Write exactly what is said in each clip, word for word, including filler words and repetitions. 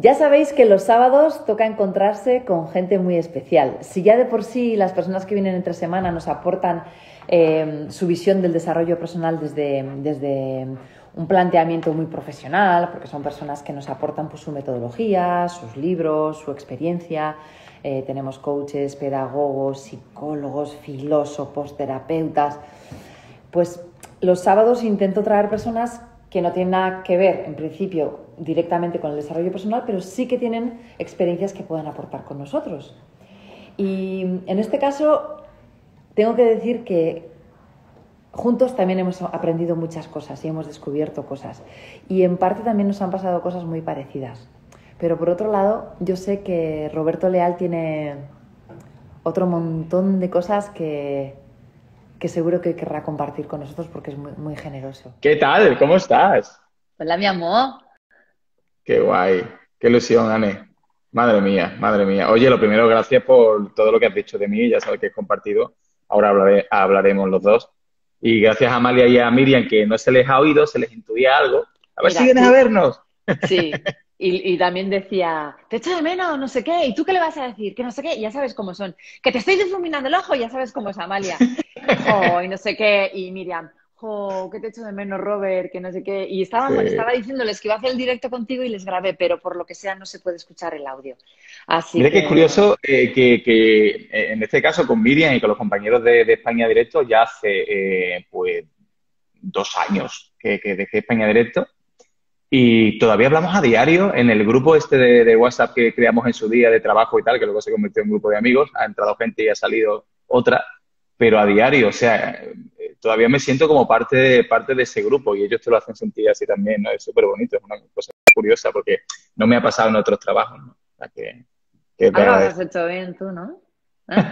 Ya sabéis que los sábados toca encontrarse con gente muy especial. Si ya de por sí las personas que vienen entre semana nos aportan eh, su visión del desarrollo personal desde, desde un planteamiento muy profesional, porque son personas que nos aportan pues, su metodología, sus libros, su experiencia. Eh, tenemos coaches, pedagogos, psicólogos, filósofos, terapeutas. Pues los sábados intento traer personas que no tienen nada que ver, en principio, directamente con el desarrollo personal, pero sí que tienen experiencias que pueden aportar con nosotros. Y en este caso, tengo que decir que juntos también hemos aprendido muchas cosas y hemos descubierto cosas. Y en parte también nos han pasado cosas muy parecidas. Pero por otro lado, yo sé que Roberto Leal tiene otro montón de cosas que, que seguro que querrá compartir con nosotros porque es muy, muy generoso. ¿Qué tal? ¿Cómo estás? Hola, mi amor. Qué guay, qué ilusión, Anne. Madre mía, madre mía. Oye, lo primero, gracias por todo lo que has dicho de mí, ya sabes que he compartido. Ahora hablaré- hablaremos los dos. Y gracias a Amalia y a Miriam, que no se les ha oído, se les intuía algo. A ver si Mira, vienes a tú, vernos. sí. Y, y también decía, te echo de menos, no sé qué. ¿Y tú qué le vas a decir? Que no sé qué. Y ya sabes cómo son. Que te estoy difuminando el ojo, ya sabes cómo es Amalia. Jo, y no sé qué. Y Miriam, jo, que te echo de menos, Robert, que no sé qué. Y estaba, Sí. estaba diciéndoles que iba a hacer el directo contigo y les grabé, pero por lo que sea no se puede escuchar el audio. Así Mira que es que, curioso eh, que, que, eh, en este caso con Miriam y con los compañeros de, de España Directo ya hace eh, pues dos años que, que dejé España Directo. Y todavía hablamos a diario en el grupo este de, de WhatsApp que creamos en su día de trabajo y tal, que luego se convirtió en un grupo de amigos. Ha entrado gente y ha salido otra, pero a diario, o sea, eh, todavía me siento como parte de, parte de ese grupo y ellos te lo hacen sentir así también, ¿no? Es súper bonito, es una cosa curiosa porque no me ha pasado en otros trabajos, ¿no? O sea, que, que te algo habrás agradezco. hecho bien tú, ¿no? ¿Eh?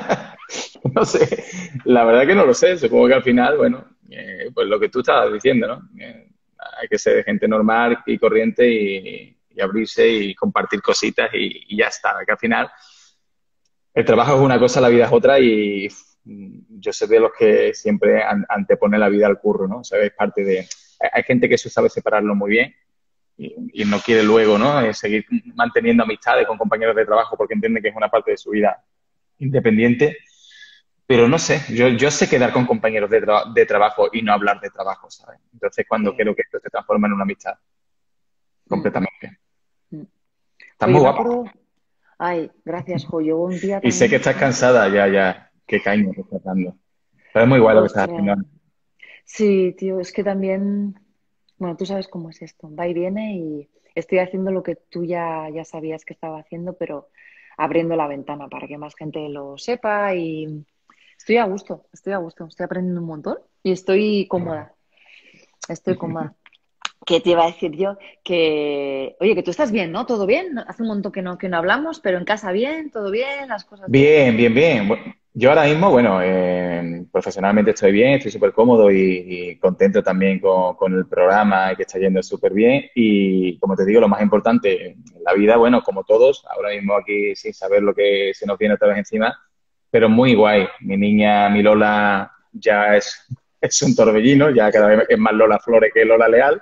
No sé, la verdad que no lo sé. Supongo que al final, bueno, eh, pues lo que tú estabas diciendo, ¿no? Eh, hay que ser gente normal y corriente y, y abrirse y compartir cositas y, y ya está. Que al final el trabajo es una cosa, la vida es otra y mm, yo soy de los que siempre an- antepone la vida al curro, ¿no? O sea, es parte de... Hay hay gente que eso sabe separarlo muy bien y, y no quiere luego, ¿no? Eh, seguir manteniendo amistades con compañeros de trabajo porque entiende que es una parte de su vida independiente. Pero no sé, yo, yo sé quedar con compañeros de, tra- de trabajo y no hablar de trabajo, ¿sabes? Entonces, cuando Sí. quiero que esto se transforme en una amistad, Mm, completamente. mm. Estás Jo, muy yo me guapa. acuerdo. Ay, gracias, jo. Yo un día Y sé que también. estás cansada, ya, ya. Qué caña que estás dando. Pero es muy guay lo que estás haciendo. Ostras. Sí, tío, es que también. Bueno, tú sabes cómo es esto. Va y viene y estoy haciendo lo que tú ya, ya sabías que estaba haciendo, pero abriendo la ventana para que más gente lo sepa y estoy a gusto, estoy a gusto, estoy aprendiendo un montón y estoy cómoda, estoy cómoda. ¿Qué te iba a decir yo? Que, oye, que tú estás bien, ¿no? ¿Todo bien? Hace un montón que no, que no hablamos, pero en casa bien, todo bien, las cosas bien. Bien, bien, bien. Bu- Yo ahora mismo, bueno, eh, profesionalmente estoy bien, estoy súper cómodo y, y contento también con, con el programa y que está yendo súper bien. Y como te digo, lo más importante en la vida, bueno, como todos, ahora mismo aquí sin saber lo que se nos viene otra vez encima, pero muy guay. Mi niña, mi Lola, ya es, es un torbellino, ya cada vez es más Lola Flores que Lola Leal.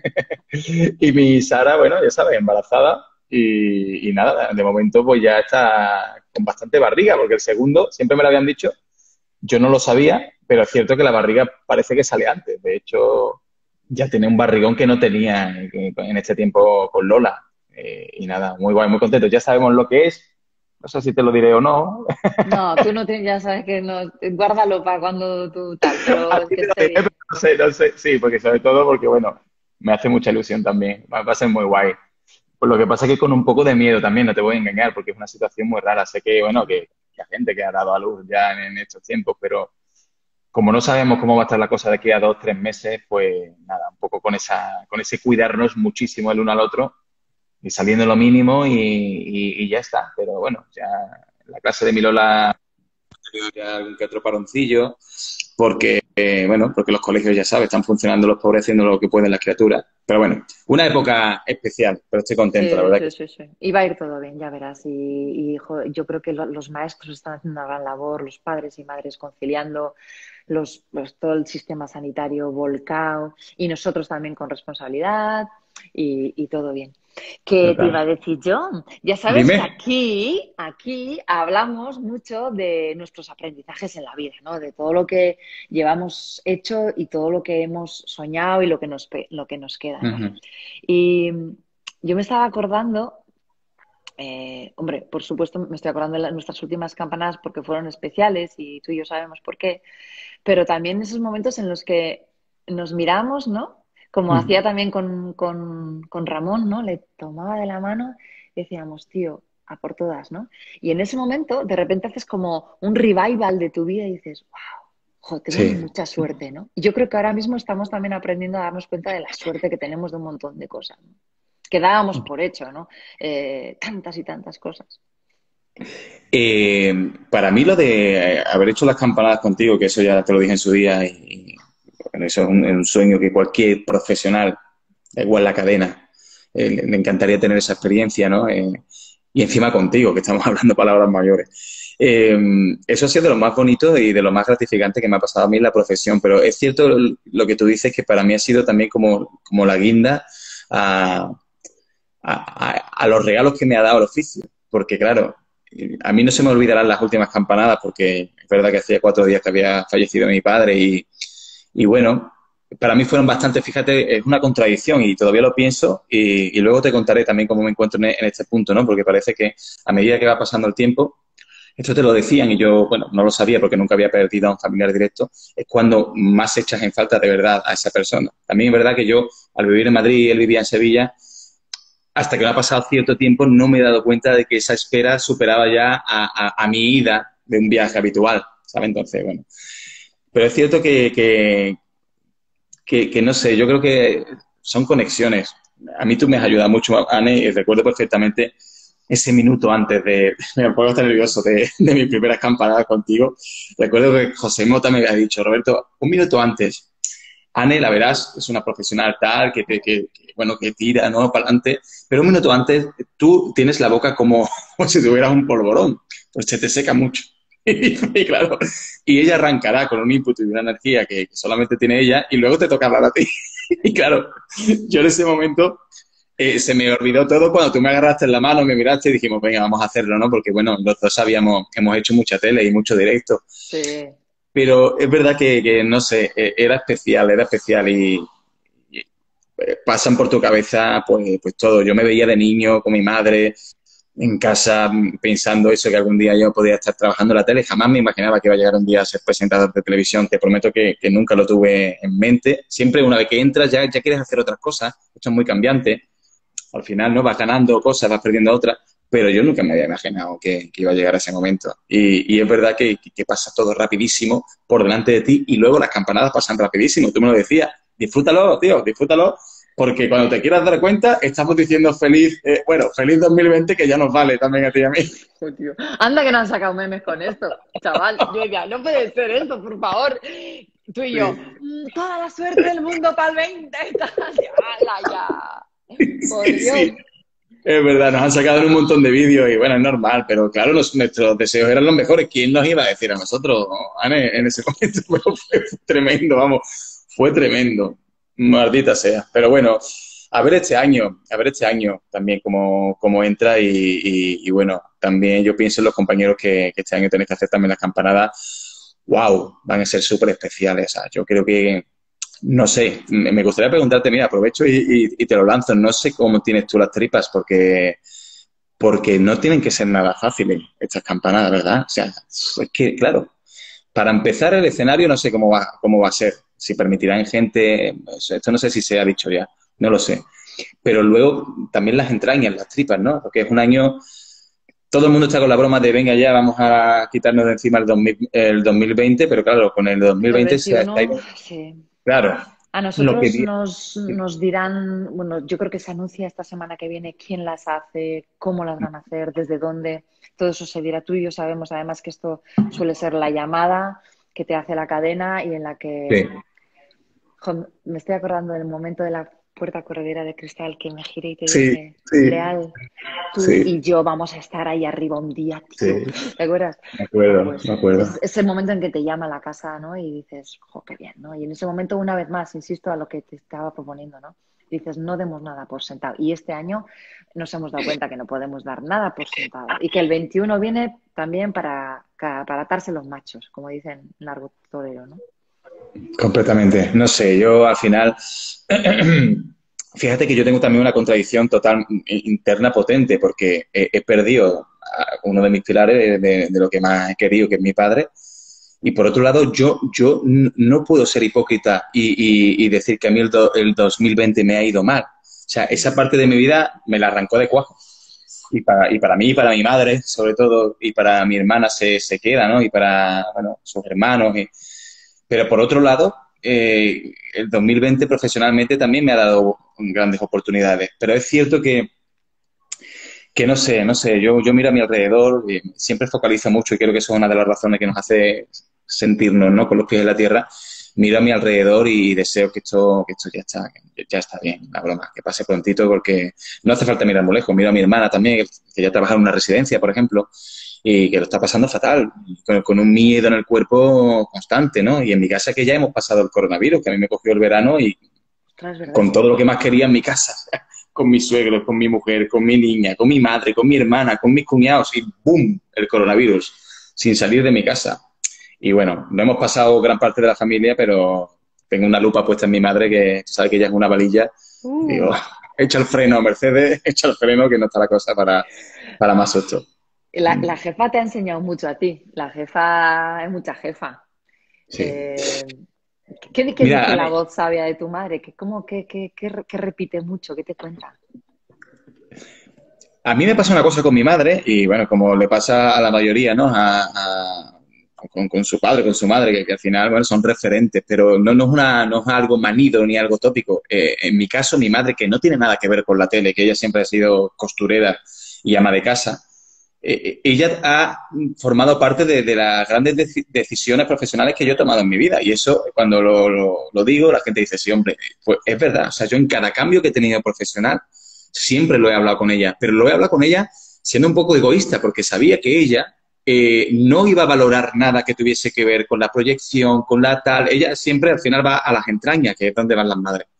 Y mi Sara, bueno, ya sabes, embarazada y, y nada, de momento pues ya está con bastante barriga, porque el segundo, siempre me lo habían dicho, yo no lo sabía, pero es cierto que la barriga parece que sale antes. De hecho, ya tiene un barrigón que no tenía en en este tiempo con Lola. Eh, y nada, muy guay, muy contento. Ya sabemos lo que es. No sé si te lo diré o no. No, tú no tienes, ya sabes que no, guárdalo para cuando tú tal, A pero ti que te lo esté diré, pero bien. no sé, no sé. Sí, porque sobre todo porque, bueno, me hace mucha ilusión también. Va, va a ser muy guay. Pues lo que pasa es que con un poco de miedo también, no te voy a engañar, porque es una situación muy rara. Sé que, bueno, que hay gente que ha dado a luz ya en, en estos tiempos, pero como no sabemos cómo va a estar la cosa de aquí a dos, tres meses, pues nada, un poco con esa, con ese cuidarnos muchísimo el uno al otro y saliendo lo mínimo y, y- y ya está. Pero bueno, ya en la clase de Milola ha tenido ya algún que otro paroncillo, porque, eh, bueno, porque los colegios, ya sabes, están funcionando los pobres haciendo lo que pueden las criaturas. Pero bueno, una época especial, pero estoy contento, la Sí, verdad que sí, sí, sí. Y va a ir todo bien, ya verás. Y, y, jo, yo creo que lo- los maestros están haciendo una gran labor, los padres y madres conciliando, los, los- todo el sistema sanitario volcado y nosotros también con responsabilidad y, y todo bien. ¿Qué te iba Total. a decir yo? Ya sabes que Dime. aquí, aquí hablamos mucho de nuestros aprendizajes en la vida, ¿no? De todo lo que llevamos hecho y todo lo que hemos soñado y lo que nos, pe- lo que nos queda, ¿no? Ujú, Y yo me estaba acordando, eh, hombre, por supuesto me estoy acordando de la- nuestras últimas campanadas porque fueron especiales y tú y yo sabemos por qué, pero también esos momentos en los que nos miramos, ¿no? Como hacía ujú. también con, con, con Ramón, ¿no? Le tomaba de la mano y decíamos, tío, a por todas, ¿no? Y en ese momento, de repente haces como un revival de tu vida y dices, wow, jo, tengo Sí. mucha suerte, ¿no? Y yo creo que ahora mismo estamos también aprendiendo a darnos cuenta de la suerte que tenemos de un montón de cosas, ¿no? Que dábamos por hecho, ¿no? Eh, tantas y tantas cosas. Eh, para mí lo de haber hecho las campanadas contigo, que eso ya te lo dije en su día, y, y, bueno, eso es un, un sueño que cualquier profesional, da igual la cadena, eh, le, le encantaría tener esa experiencia, ¿no? Eh, y encima contigo, que estamos hablando palabras mayores. Eh, eso ha sido de lo más bonito y de lo más gratificante que me ha pasado a mí en la profesión, pero es cierto lo que tú dices, que para mí ha sido también como, como la guinda a, a, a, a los regalos que me ha dado el oficio, porque claro, a mí no se me olvidarán las últimas campanadas porque es verdad que hacía cuatro días que había fallecido mi padre y, y bueno, para mí fueron bastante, fíjate, es una contradicción y todavía lo pienso y, y luego te contaré también cómo me encuentro en, en este punto, ¿no? Porque parece que a medida que va pasando el tiempo, esto te lo decían y yo, bueno, no lo sabía porque nunca había perdido a un familiar directo, es cuando más echas en falta de verdad a esa persona. También es verdad que yo, al vivir en Madrid y él vivía en Sevilla, hasta que me ha pasado cierto tiempo, no me he dado cuenta de que esa espera superaba ya a, a, a mi ida de un viaje habitual, ¿sabes? Entonces, bueno. Pero es cierto que, que, que, que, no sé, yo creo que son conexiones. A mí tú me has ayudado mucho, Anne, y recuerdo perfectamente ese minuto antes de, me pongo hasta nervioso, de, de mi primera campanada contigo. Recuerdo que José Mota me había dicho, Roberto, un minuto antes, Anne, la verás, es una profesional tal, que, te, que, que bueno, que tira, ¿no? Para adelante. Pero un minuto antes, tú tienes la boca como, como si tuvieras un polvorón. Pues se te seca mucho. Y claro, y ella arrancará con un input y una energía que, que solamente tiene ella y luego te toca hablar a ti. Y claro, yo en ese momento eh, se me olvidó todo cuando tú me agarraste en la mano, me miraste y dijimos, venga, vamos a hacerlo, ¿no? Porque bueno, los dos sabíamos, hemos hecho mucha tele y mucho directo. Sí. Pero es verdad que, que no sé, eh, era especial, era especial y, y, eh, pasan por tu cabeza pues, pues todo. Yo me veía de niño con mi madre en casa pensando eso, que algún día yo podía estar trabajando en la tele. Jamás me imaginaba que iba a llegar un día a ser presentador de televisión. Te prometo que, que nunca lo tuve en mente. Siempre una vez que entras ya, ya quieres hacer otras cosas. Esto es muy cambiante. Al final no vas ganando cosas, vas perdiendo otras. Pero yo nunca me había imaginado que, que iba a llegar a ese momento. Y, y es verdad que, que, pasa todo rapidísimo por delante de ti y luego las campanadas pasan rapidísimo. Tú me lo decías. Disfrútalo, tío, disfrútalo. Porque cuando te quieras dar cuenta, estamos diciendo feliz, eh, bueno, feliz dos mil veinte, que ya nos vale también a ti y a mí. Joder, tío. Anda que no han sacado memes con esto, chaval. Yo decía, no puede ser esto, por favor. Tú y yo, Sí, "Mm, toda la suerte del mundo para el veinte. Ya, ya. Por sí, Dios. sí. Es verdad, nos han sacado en un montón de vídeos y bueno, es normal, pero claro, los, nuestros deseos eran los mejores. ¿Quién nos iba a decir a nosotros, Anne, en ese momento? Pero fue tremendo, vamos, fue tremendo. Maldita sea. Pero bueno, a ver este año, a ver este año también cómo, cómo entra y, y, y bueno, también yo pienso en los compañeros que, que este año tenéis que hacer también las campanadas. ¡Wow! Van a ser súper especiales. O sea, yo creo que no sé, me gustaría preguntarte, mira, aprovecho y, y, y, te lo lanzo, no sé cómo tienes tú las tripas, porque, porque no tienen que ser nada fáciles estas campanadas, ¿verdad? O sea, es que, claro, para empezar el escenario no sé cómo va, cómo va a ser, si permitirán gente, esto no sé si se ha dicho ya, no lo sé, pero luego también las entrañas, las tripas, ¿no? Porque es un año, todo el mundo está con la broma de venga ya, vamos a quitarnos de encima el, dos mil, el dos mil veinte, pero claro, con el dos mil El veinte se está, veintiuno, sí. claro, A lo que nosotros viene. nos, nos dirán, bueno, yo creo que se anuncia esta semana que viene quién las hace, cómo las van a hacer, desde dónde. Todo eso se dirá. Tú y yo sabemos además que esto suele ser la llamada que te hace la cadena y en la que Sí, jo, me estoy acordando del momento de la puerta corredera de cristal que me giré y te sí, dije, sí, Leal, tú sí, y yo vamos a estar ahí arriba un día, tío. sí, ¿Te acuerdas? me acuerdo, me Pues acuerdo. es, es el momento en que te llama la casa, ¿no? Y dices, jo, qué bien, ¿no? Y en ese momento, una vez más, insisto a lo que te estaba proponiendo, ¿no? dices, no demos nada por sentado. Y este año nos hemos dado cuenta que no podemos dar nada por sentado. Y que el veintiuno viene también para, para atarse los machos, como dicen largo torero, ¿no? Completamente. No sé, yo al final... Fíjate que yo tengo también una contradicción total interna potente porque he, he perdido a uno de mis pilares de, de, de lo que más he querido, que es mi padre. Y por otro lado, yo, yo no puedo ser hipócrita y, y, y decir que a mí el, do, el dos mil veinte me ha ido mal. O sea, esa parte de mi vida me la arrancó de cuajo. Y para, y para mí, y para mi madre, sobre todo, y para mi hermana se, se queda, ¿no? Y para, bueno, sus hermanos. Y... Pero por otro lado, eh, el dos mil veinte profesionalmente también me ha dado grandes oportunidades. Pero es cierto que, que no sé, no sé, yo, yo miro a mi alrededor, y siempre focalizo mucho y creo que eso es una de las razones que nos hace sentirnos, ¿no?, con los pies en la tierra. Miro a mi alrededor y deseo que esto, que esto ya está, que ya está bien, la broma, que pase prontito porque no hace falta mirar muy lejos. Miro a mi hermana también, que ya trabaja en una residencia, por ejemplo, y que lo está pasando fatal, con, con un miedo en el cuerpo constante, ¿no? Y en mi casa que ya hemos pasado el coronavirus, que a mí me cogió el verano y con todo lo que más quería en mi casa, con mis suegros, con mi mujer, con mi niña, con mi madre, con mi hermana, con mis cuñados y ¡boom!, el coronavirus, sin salir de mi casa. Y bueno, no hemos pasado gran parte de la familia, pero tengo una lupa puesta en mi madre que tú sabes que ella es una valilla. Uh. Digo, echa el freno, Mercedes, echa el freno, que no está la cosa para, para más susto. La, la jefa te ha enseñado mucho a ti. La jefa es mucha jefa. Sí. Eh, ¿Qué, qué Mira, dice la mí, voz sabia de tu madre? ¿Qué, cómo, qué, qué, qué, qué repite mucho? ¿Qué te cuenta? A mí me pasa una cosa con mi madre y, bueno, como le pasa a la mayoría, ¿no? A, a, con, con su padre, con su madre, que, que al final, bueno, son referentes, pero no, no, es, una, no es algo manido ni algo tópico. Eh, en mi caso, mi madre, que no tiene nada que ver con la tele, que ella siempre ha sido costurera y ama de casa, eh, ella ha formado parte de, de las grandes de decisiones profesionales que yo he tomado en mi vida. Y eso, cuando lo, lo, lo digo, la gente dice, sí, hombre, pues es verdad. O sea, yo en cada cambio que he tenido profesional, siempre lo he hablado con ella, pero lo he hablado con ella siendo un poco egoísta, porque sabía que ella eh, no iba a valorar nada que tuviese que ver con la proyección, con la tal. Ella siempre al final va a las entrañas, que es donde van las madres.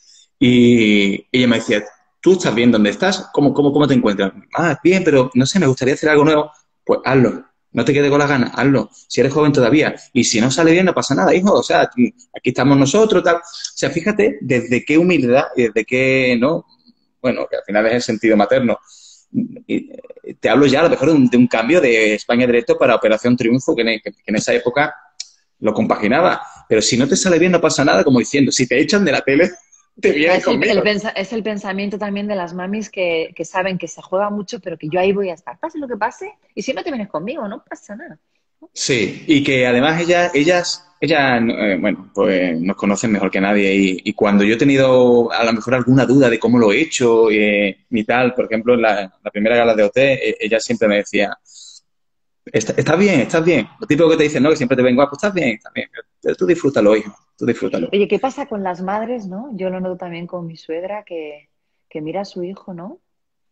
Y ella me decía, ¿tú estás bien dónde estás? ¿Cómo, cómo, cómo te encuentras? Ah, bien, pero no sé, me gustaría hacer algo nuevo. Pues hazlo. No te quedes con las ganas, hazlo. Si eres joven todavía. Y si no sale bien, no pasa nada, hijo. O sea, aquí estamos nosotros, tal. O sea, fíjate desde qué humildad y desde qué, ¿no? Bueno, que al final es el sentido materno. Y te hablo ya a lo mejor de un, de un cambio de España Directo para Operación Triunfo, que en, que en esa época lo compaginaba. Pero si no te sale bien, no pasa nada, como diciendo, si te echan de la tele, te vienes es conmigo. El, el pensa, es el pensamiento también de las mamis que, que saben que se juega mucho, pero que yo ahí voy a estar. Pase lo que pase, y si no te vienes conmigo, no pasa nada. Sí, y que además ellas, ellas, ellas eh, bueno, pues nos conocen mejor que nadie y, y cuando yo he tenido a lo mejor alguna duda de cómo lo he hecho eh, y tal, por ejemplo, en la, la primera gala de O T, eh, ella siempre me decía, Está, estás bien, estás bien. Lo típico que te dicen, ¿no? Que siempre te ven guapo, estás bien, estás bien. Pero tú disfrútalo, hijo, tú disfrútalo. Oye, ¿qué pasa con las madres, no? Yo lo noto también con mi suegra, que, que mira a su hijo, ¿no?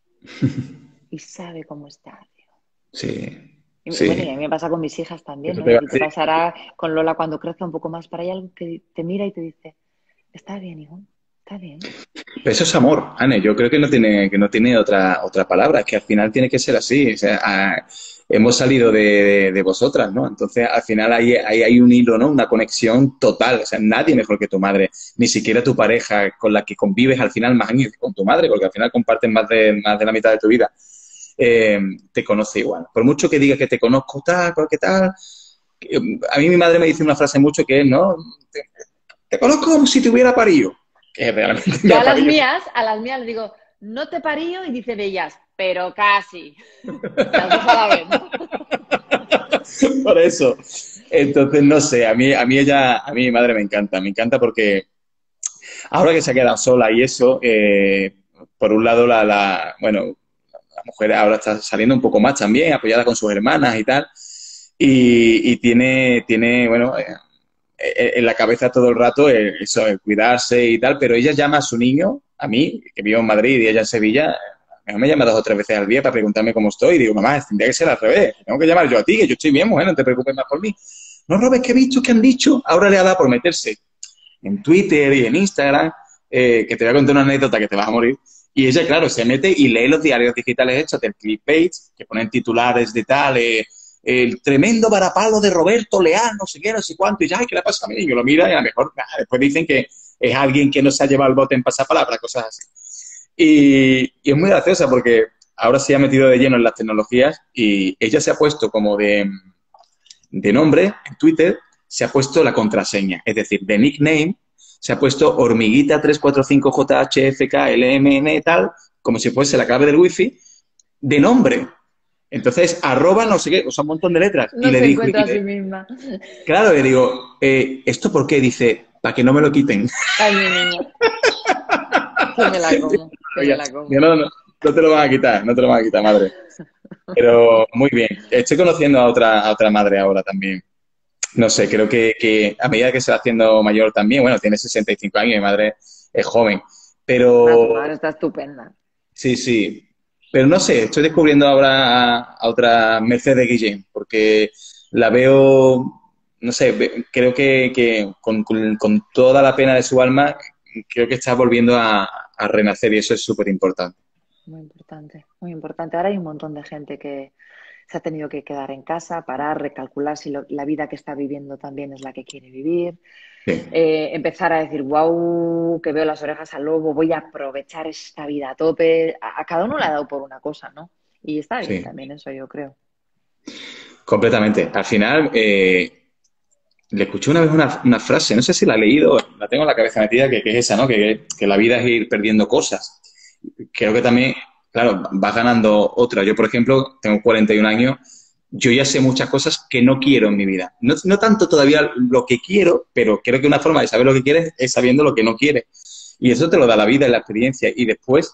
Y sabe cómo está, tío. Sí. Y, sí. Bueno, y a mí me pasa con mis hijas también, ¿no? Y a ti te pasará con Lola cuando crezca un poco más para allá, algo que te mira y te dice, está bien, hijo, está bien. Pero eso es amor, Anne. Yo creo que no tiene, que no tiene otra, otra palabra. Es que al final tiene que ser así. O sea, a, hemos salido de, de, de vosotras, ¿no? Entonces, al final hay, hay, hay un hilo, ¿no? Una conexión total. O sea, nadie mejor que tu madre. Ni siquiera tu pareja con la que convives al final más años que con tu madre, porque al final comparten más de, más de la mitad de tu vida. Eh, te conoce igual. Por mucho que diga que te conozco tal, ¿qué tal? A mí mi madre me dice una frase mucho que es, ¿no? Te, te conozco como si te hubiera parido. Que realmente Yo a las mías, a las mías les digo, no te parío, y dice de ellas, pero casi. Las dos a la vez, ¿no? Por eso. Entonces, no sé, a mí, a mí ella, a mí mi madre me encanta, me encanta porque ahora que se ha quedado sola y eso, eh, por un lado la, la, bueno, la mujer ahora está saliendo un poco más también, apoyada con sus hermanas y tal, y, y tiene, tiene, bueno, eh, en la cabeza todo el rato eso, el cuidarse y tal, pero ella llama a su niño, a mí, que vivo en Madrid y ella en Sevilla, me llama dos o tres veces al día para preguntarme cómo estoy y digo, mamá, tendría que ser al revés, tengo que llamar yo a ti, que yo estoy bien, mujer, no te preocupes más por mí. No, Robert, ¿qué he visto? ¿Qué han dicho? Ahora le ha dado por meterse en Twitter y en Instagram eh, que te voy a contar una anécdota que te vas a morir. Y ella, claro, se mete y lee los diarios digitales hechos del clickbait, que ponen titulares de tal, eh, el tremendo varapalo de Roberto Leal, no sé qué, no sé cuánto, y ya, ay, ¿qué le pasa a mí? Y yo lo mira y a lo mejor, nada, después dicen que es alguien que no se ha llevado el bote en pasapalabra, cosas así. Y, y es muy graciosa porque ahora se ha metido de lleno en las tecnologías y ella se ha puesto como de, de nombre en Twitter, se ha puesto la contraseña, es decir, de nickname, se ha puesto hormiguita tres cuatro cinco J H F K L M N tal, como si fuese la clave del wifi, de nombre. Entonces, arroba no sé qué, o sea, un montón de letras. No y le se digo, encuentra y a sí le, misma. claro, le digo, eh, ¿esto por qué? Dice, para que no me lo quiten. Ay, mi niña. Que me la como, que me Oiga, la como. digo, no, no, no te lo van a quitar, no te lo van a quitar, madre. Pero muy bien. Estoy conociendo a otra, a otra madre ahora también. No sé, creo que, que a medida que se va haciendo mayor también, bueno, tiene sesenta y cinco años, mi madre es joven, Ah, tu pero madre está estupenda. sí, sí. Pero no sé, estoy descubriendo ahora a, a otra Mercedes Guillén, porque la veo, no sé, ve- creo que, que con, con- con toda la pena de su alma, creo que está volviendo a, a renacer y eso es súper importante. Muy importante, muy importante. Ahora hay un montón de gente que se ha tenido que quedar en casa, parar, recalcular si lo- la vida que está viviendo también es la que quiere vivir. Sí, Eh, empezar a decir, wow, que veo las orejas al lobo, voy a aprovechar esta vida a tope. A, a cada uno le ha dado por una cosa, ¿no? Y está bien sí, también eso, yo creo. completamente. Al final, eh, le escuché una vez una, una frase, no sé si la he leído, la tengo en la cabeza metida, que, que es esa, ¿no? Que, que la vida es ir perdiendo cosas. Creo que también, claro, vas ganando otra. Yo, por ejemplo, tengo cuarenta y un años, yo ya sé muchas cosas que no quiero en mi vida. No, no tanto todavía lo que quiero, pero creo que una forma de saber lo que quieres es sabiendo lo que no quieres. Y eso te lo da la vida y la experiencia. Y después,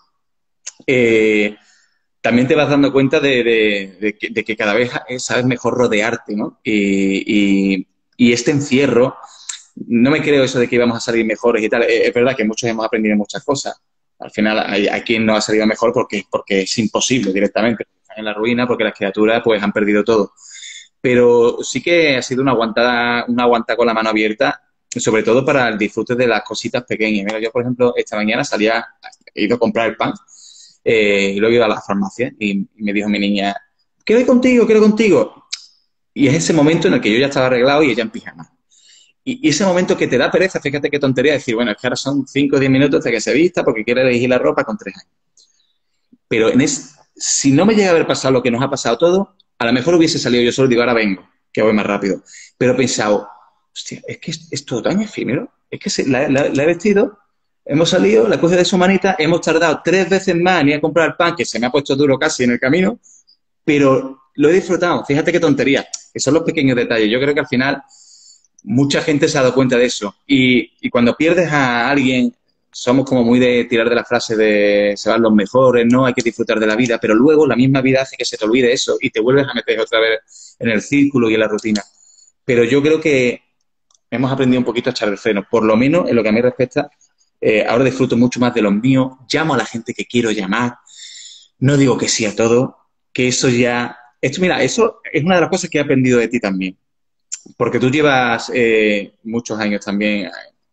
eh, también te vas dando cuenta de, de- de que, de que cada vez sabes mejor rodearte, ¿no? Y, y- y este encierro, no me creo eso de que íbamos a salir mejores y tal. Es, es verdad que muchos hemos aprendido muchas cosas. Al final hay, hay quien no ha salido mejor porque, porque es imposible directamente. Están en la ruina porque las criaturas pues han perdido todo. Pero sí que ha sido una aguantada, una aguanta con la mano abierta, sobre todo para el disfrute de las cositas pequeñas. Mira, yo, por ejemplo, esta mañana salía, he ido a comprar el pan eh, y luego he ido a la farmacia y, y me dijo mi niña, quiero ir contigo, quiero ir contigo. Y es ese momento en el que yo ya estaba arreglado y ella en pijama. Y, y ese momento que te da pereza, fíjate qué tontería, decir, bueno, es que ahora son cinco o diez minutos de que se vista porque quiere elegir la ropa con tres años. Pero en es, si no me llega a haber pasado lo que nos ha pasado a todos, a lo mejor hubiese salido yo solo y digo, ahora vengo, que voy más rápido. Pero he pensado, hostia, es que es, es todo tan efímero, es que se, la, la, la he vestido, hemos salido, la coge de su manita, hemos tardado tres veces más en ir a comprar el pan, que se me ha puesto duro casi en el camino, pero lo he disfrutado. Fíjate qué tontería, que son los pequeños detalles. Yo creo que al final mucha gente se ha dado cuenta de eso. Y, y cuando pierdes a alguien, somos como muy de tirar de la frase de se van los mejores, no hay que disfrutar de la vida, pero luego la misma vida hace que se te olvide eso y te vuelves a meter otra vez en el círculo y en la rutina. Pero yo creo que hemos aprendido un poquito a echar el freno, por lo menos en lo que a mí respecta. Eh, ahora disfruto mucho más de los míos, llamo a la gente que quiero llamar, no digo que sí a todo, que eso ya... Esto, mira, eso es una de las cosas que he aprendido de ti también, porque tú llevas eh, muchos años también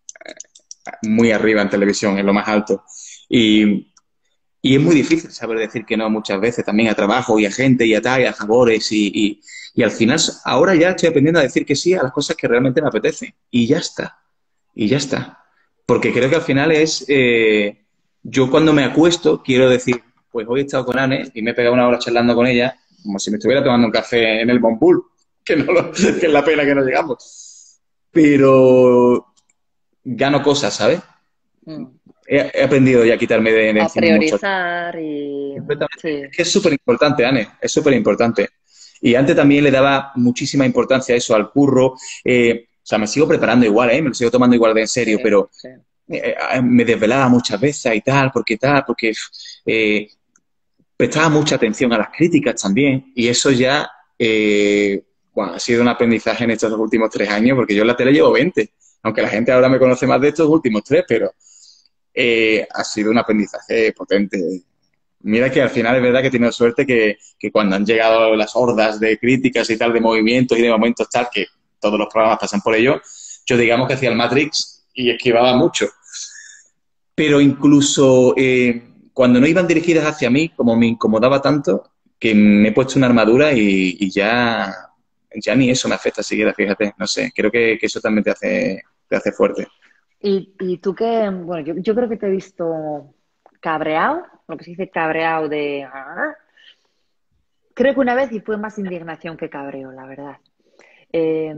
muy arriba en televisión, en lo más alto. Y, y es muy difícil saber decir que no muchas veces, también a trabajo y a gente y a tal, y a favores. Y, y, y al final, ahora ya estoy aprendiendo a decir que sí a las cosas que realmente me apetecen. Y ya está. Y ya está. Porque creo que al final es, eh, yo cuando me acuesto quiero decir, pues hoy he estado con Anne y me he pegado una hora charlando con ella, como si me estuviera tomando un café en el Bonpool, que, no lo, que es la pena que no llegamos. Pero gano cosas, ¿sabes? Mm. He, he aprendido ya a quitarme de, de A encima mucho. priorizar y... Completamente. Sí, Es que es súper importante, Anne, es súper importante. Y antes también le daba muchísima importancia a eso, al curro. Eh, o sea, me sigo preparando igual, ¿eh? Me lo sigo tomando igual de en serio, sí, pero sí. eh, eh, me desvelaba muchas veces y tal, porque tal, porque eh, prestaba mucha atención a las críticas también. Y eso ya eh, bueno, ha sido un aprendizaje en estos últimos tres años, porque yo en la tele llevo veinte, aunque la gente ahora me conoce más de estos últimos tres, pero eh, ha sido un aprendizaje potente. Mira que al final es verdad que he tenido suerte que, que cuando han llegado las hordas de críticas y tal, de movimientos y de momentos tal, que todos los programas pasan por ello, yo digamos que hacía el Matrix y esquivaba mucho. pero incluso eh, cuando no iban dirigidas hacia mí, como me incomodaba tanto, que me he puesto una armadura y, y ya, ya ni eso me afecta siquiera, fíjate, no sé, creo que, que eso también te hace, te hace fuerte. Y, y tú que, bueno, yo, yo creo que te he visto cabreado, lo que se dice cabreado de... Creo que una vez y fue más indignación que cabreo, la verdad. Eh,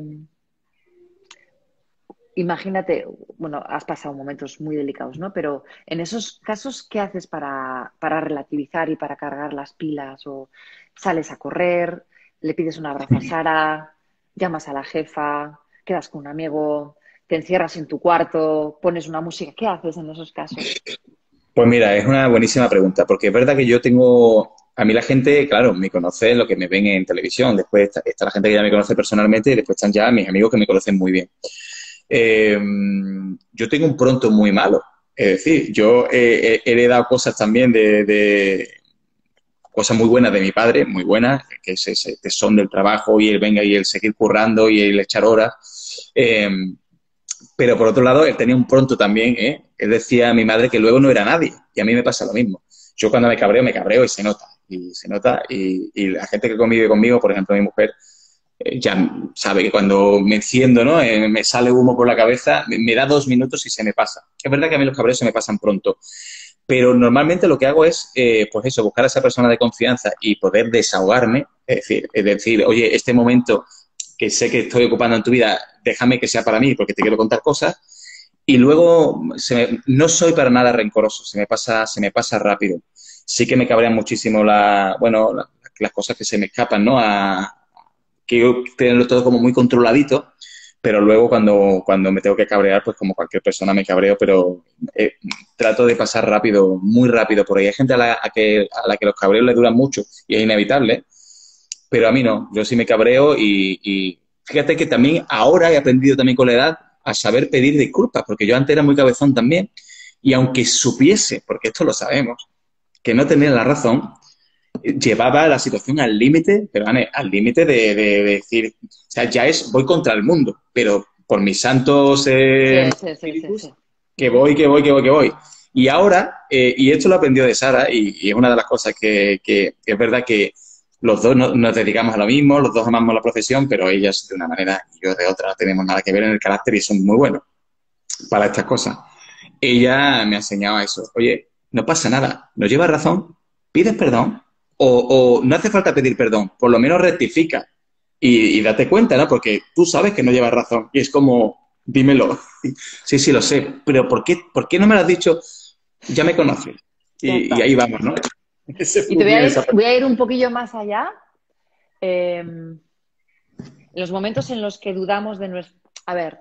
Imagínate, bueno, has pasado momentos muy delicados, ¿no? Pero en esos casos, ¿qué haces para, para relativizar y para cargar las pilas? ¿O sales a correr, le pides un abrazo a Sara, llamas a la jefa, quedas con un amigo, te encierras en tu cuarto, pones una música? ¿Qué haces en esos casos? Pues mira, es una buenísima pregunta, porque es verdad que yo tengo, a mí la gente, claro, me conoce lo que me ven en televisión, después está, está la gente que ya me conoce personalmente y después están ya mis amigos que me conocen muy bien. Eh, yo tengo un pronto muy malo, es decir, yo he, he heredado cosas también de, de cosas muy buenas de mi padre, muy buenas, que es ese tesón del trabajo y el venga y el seguir currando y el echar horas. Eh, pero por otro lado, él tenía un pronto también, ¿eh? Él decía a mi madre que luego no era nadie, y a mí me pasa lo mismo. Yo cuando me cabreo, me cabreo y se nota, y se nota, y, y la gente que convive conmigo, por ejemplo, mi mujer, eh, ya sabe que cuando me enciendo, ¿no? Eh, me sale humo por la cabeza, me, me da dos minutos y se me pasa. Es verdad que a mí los cabreos se me pasan pronto, pero normalmente lo que hago es, eh, pues eso, buscar a esa persona de confianza y poder desahogarme, es decir, es decir, oye, este momento que sé que estoy ocupando en tu vida, déjame que sea para mí porque te quiero contar cosas. Y luego se me, no soy para nada rencoroso, se me pasa, se me pasa rápido. Sí que me cabrean muchísimo la, bueno, la, las cosas que se me escapan, ¿no? A, que yo tenerlo todo como muy controladito, pero luego cuando, cuando me tengo que cabrear, pues como cualquier persona me cabreo, pero eh, trato de pasar rápido, muy rápido por ahí. Hay gente a la, a que, a la que los cabreos le duran mucho y es inevitable, pero a mí no, yo sí me cabreo y, y fíjate que también ahora he aprendido también con la edad a saber pedir disculpas, porque yo antes era muy cabezón también y aunque supiese, porque esto lo sabemos, que no tenía la razón, llevaba la situación al límite, pero Ane, al límite de, de, de decir, o sea, ya es, voy contra el mundo, pero por mis santos eh, Sí, sí, sí, sí, espíritus, sí. que voy, que voy, que voy, que voy. Y ahora, eh, y esto lo aprendió de Sara, y, y es una de las cosas que, que, que es verdad que los dos no, nos dedicamos a lo mismo, los dos amamos la profesión, pero ellas de una manera y yo de otra no tenemos nada que ver en el carácter y son muy buenos para estas cosas. Ella me ha enseñado a eso. Oye, no pasa nada, no llevas razón, pides perdón o, o no hace falta pedir perdón, por lo menos rectifica y, y date cuenta, ¿no? Porque tú sabes que no llevas razón y es como, dímelo. Sí, sí, lo sé, pero ¿por qué, por qué no me lo has dicho? Ya me conoces. Ya Y, y está. ahí vamos, ¿no? Ese Y te muy voy a bien ir, esa voy a ir un poquillo más allá. Eh, en los momentos en los que dudamos de nuestro... A ver,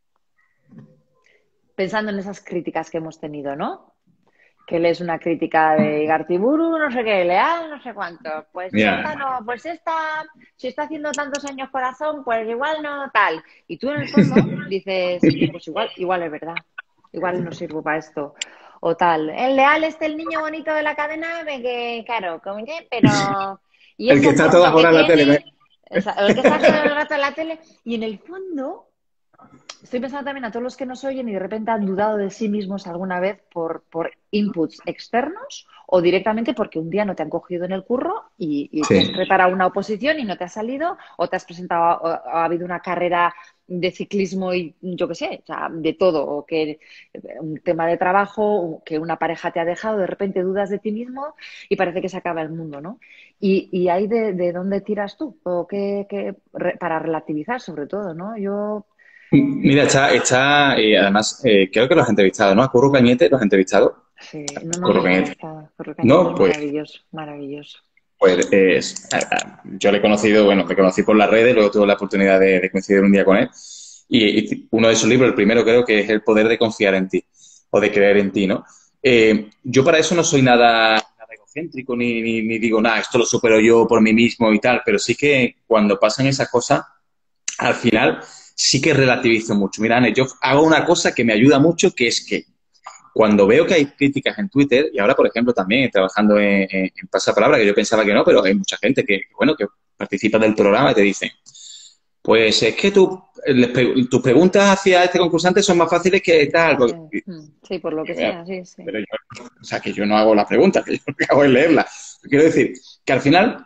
pensando en esas críticas que hemos tenido, ¿no? Que lees una crítica de Igartiburu, no sé qué, Leal, no sé cuánto. Pues esta Mira, no, pues esta, si está haciendo tantos años corazón, pues igual no tal. Y tú en el fondo dices, pues igual, igual es verdad, igual no sirvo para esto. O tal. El Leal este, el niño bonito de la cadena, de que, claro, como que, pero... Y el que ese está a fondo todas que horas en la tele. ¿Ves? tiene, o sea, el que está todo el rato en la tele, y en el fondo estoy pensando también a todos los que nos oyen y de repente han dudado de sí mismos alguna vez por, por inputs externos o directamente porque un día no te han cogido en el curro y, y te has Sí. preparado una oposición y no te ha salido o te has presentado, o ha habido una carrera de ciclismo y yo qué sé, o sea, de todo, o que un tema de trabajo, o que una pareja te ha dejado, de repente dudas de ti mismo y parece que se acaba el mundo, ¿no? Y, y ahí de, de dónde tiras tú, o qué, qué, para relativizar sobre todo, ¿no? Yo Mira, está, está eh, además, eh, creo que lo has entrevistado, ¿no? A Curro Cañete, ¿lo has entrevistado? sí, no, no lo Curro he Cañete. entrevistado. Jorge Cañete es No, pues, maravilloso, maravilloso. pues es, a- a- yo le he conocido, bueno, le conocí por las redes, luego tuve la oportunidad de, de coincidir un día con él. Y, y uno de sus libros, el primero creo que es El poder de confiar en ti, o de creer en ti, ¿no? Eh, yo para eso no soy nada, nada egocéntrico, ni, ni, ni digo, nada, esto lo supero yo por mí mismo y tal, pero sí que cuando pasan esas cosas, al final sí que relativizo mucho. Mira, Ane, yo hago una cosa que me ayuda mucho, que es que cuando veo que hay críticas en Twitter, y ahora, por ejemplo, también trabajando en, en, en Pasapalabra, que yo pensaba que no, pero hay mucha gente que, bueno, que participa del programa y te dicen, pues es que tú, les pre- tus preguntas hacia este concursante son más fáciles que tal. porque- Sí, sí, por lo que sea, sí, sí. Pero yo, o sea, que yo no hago las preguntas, que yo lo que hago es leerlas. Quiero decir que al final,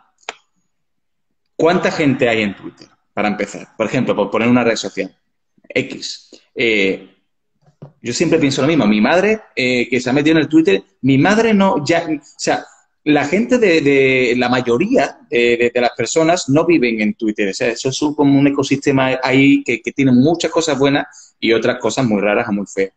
¿cuánta gente hay en Twitter? Para empezar, por ejemplo, por poner una red social, X. Eh, yo siempre pienso lo mismo. Mi madre, eh, que se ha metido en el Twitter, mi madre no, ya, o sea, la gente de, de la mayoría de, de- de las personas no viven en Twitter. O sea, eso es un- como un ecosistema ahí que, que tiene muchas cosas buenas y otras cosas muy raras o muy feas.